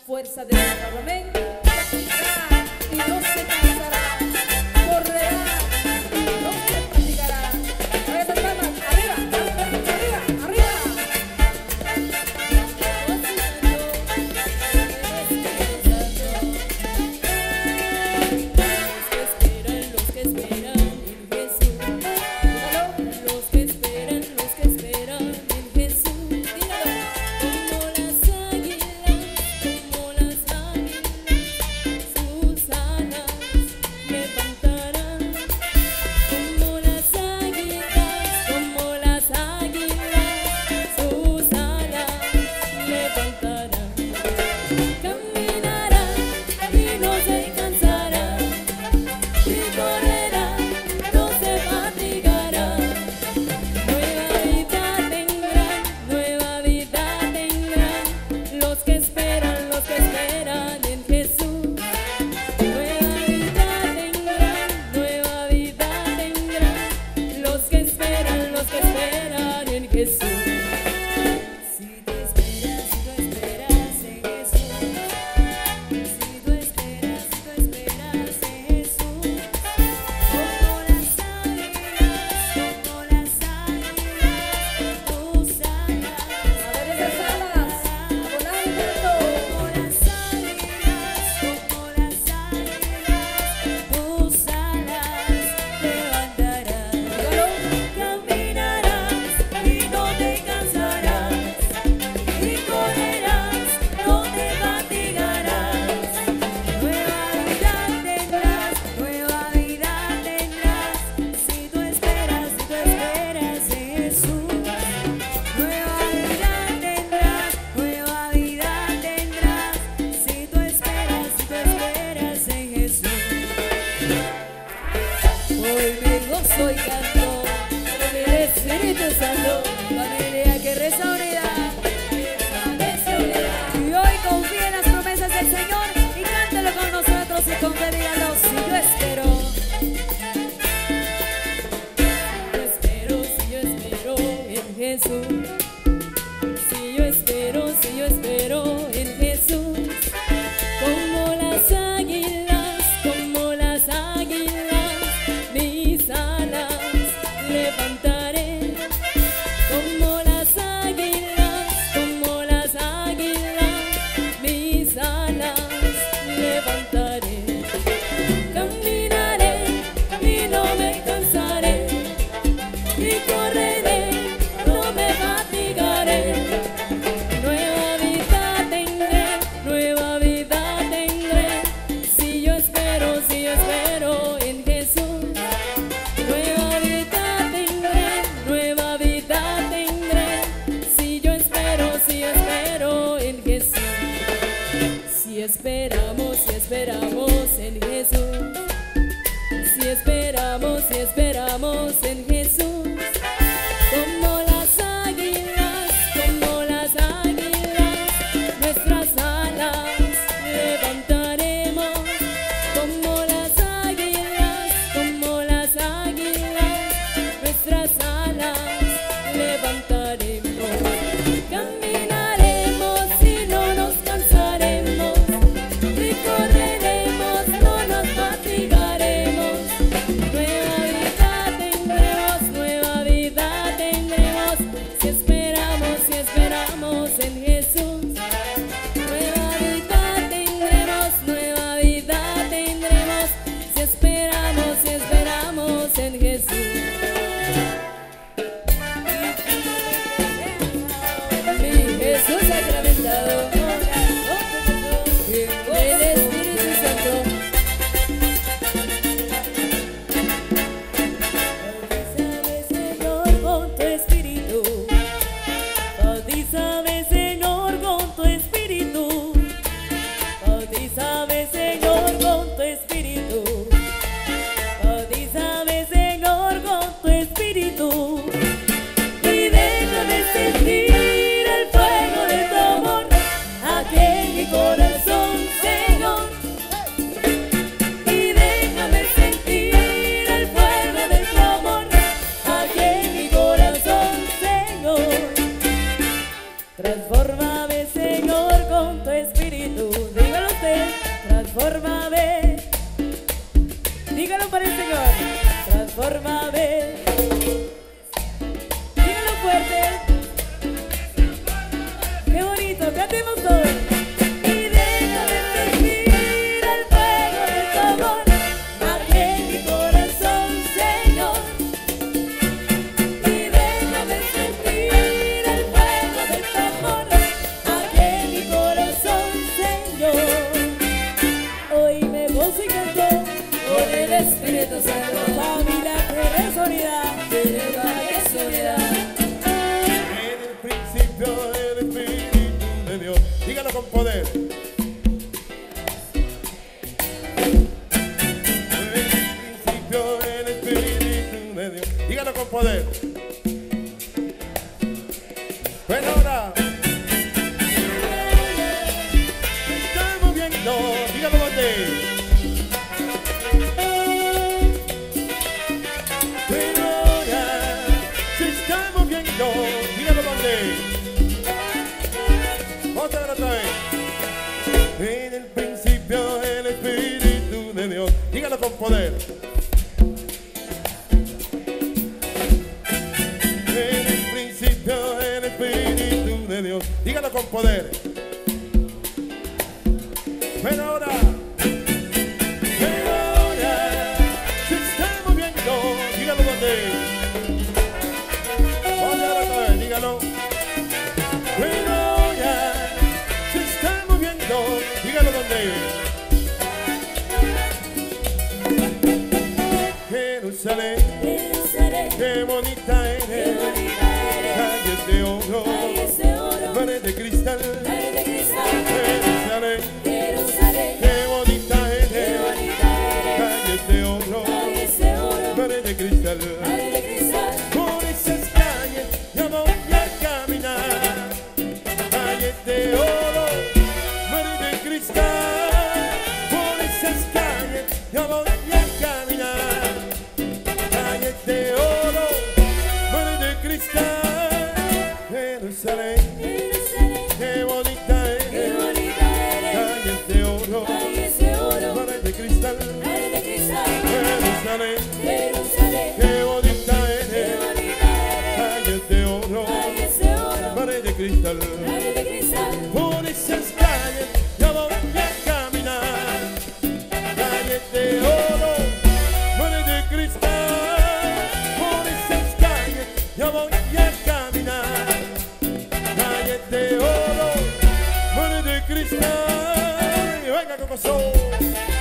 fuerza de su amén. Caminará y no se cansará, correrá y no se fatigará. A ver, palmas, arriba, arriba, arriba. Los que esperan en Jesús. Dígalo. Los que esperan en Jesús. Dígalo. Como las águilas, sus alas levantarán. Como las águilas, sus alas levantarán. Caminarán y no se cansarán, y correrán, no se fatigarán. Nueva vida tendrán los que esperan en Jesús. Nueva vida tendrán los que esperan en Jesús. Si tú esperas en Jesús, si tú esperas en Jesús, como las águilas, tus alas. A ver esas alas, volando. Como las águilas, tus alas levantarán. Caminarás y no te cansarás, y correrás, no te fatigarás. Nueva vida tendrás, si tú esperas en Jesús. Nueva vida tendrás, si tú esperas en Jesús. Hoy me gozo y canto con el Espíritu Santo, familia que reza unidad, y hoy confía en las promesas del Señor y cántalo con nosotros y confíalo. Si yo espero en Jesús, si yo espero en Jesús, como las águilas, mis alas levantaré. Como las águilas, mis alas levantaré. Caminaré y no me cansaré, y correré, no me fatigaré. Nueva vida tendré, si yo espero en Jesús. Nueva vida tendré, si yo espero en Jesús. Si esperamos en Jesús, si esperamos en Jesús, como las águilas, nuestras alas levantaremos. Como las águilas, nuestras alas levantaremos. Caminaremos y no nos cansaremos, y correremos, no nos fatigaremos. Nueva vida tendremos, si esperamos en Jesús. Nueva vida tendremos, si esperamos en Jesús. Mi Jesús sacramentado, el Espíritu Santo. Bautízame, Señor, con tu Espíritu. Bautízame, Señor, con tu Espíritu. Bautízame, Señor, con tu Espíritu. Y déjame sentir el fuego de tu amor aquí en mi corazón, Señor. Y déjame sentir el fuego de tu amor aquí en mi corazón, Señor. Transfórmame, Señor, con tu Espíritu. transfórmame. Dígalo para el Señor. Transfórmame. Dígalo fuerte. Qué bonito, cantemos todos. Y déjame sentir el fuego de tu amor aquí en mi corazón, Señor. Y déjame sentir el fuego de tu amor aquí en mi corazón, Señor. Hoy me gozo y canto con el Espíritu Santo. Familia, que es unidad, que es unidad. En el principio el Espíritu de Dios. Dígalo con poder. En el principio el Espíritu de Dios. Dígalo con poder. Bueno, ahora estamos viendo. Dígalo donde. Pero ahora se está moviendo. Dígalo donde. Otra vez. En el principio el Espíritu de Dios. Dígalo con poder. En el principio el Espíritu de Dios. Dígalo con poder. Pero ahora se está moviendo. Dígalo donde. Otra vez, dígalo. Pero ya se está moviendo. Dígalo donde. Jerusalén, Jerusalén, qué bonita eres. qué bonita eres. Calles de oro, Calles de oro, pared de cristal. pared de cristal. Jerusalén, Jerusalén, qué bonita qué eres. bonita eres. Calles de oro, Calles de oro, pared de cristal. pared de cristal. Por esas calles yo voy a caminar. Calles de oro, pared de cristal. Por esas calles yo voy a caminar. Calles de oro, pared de cristal. Jerusalén, Jerusalén, qué bonita qué eres. bonita eres. Calles de oro, Calles de oro, pared de cristal. pared de cristal. Jerusalén, Jerusalén, qué bonita qué eres. bonita eres. Calles de oro, Calles de oro, pared de cristal. pared de cristal. Por esas calles yo voy a caminar. Calles de oro, pared de cristal. Por esas calles yo voy a caminar. Calles de oro, pared de cristal. Venga, Coco Soul.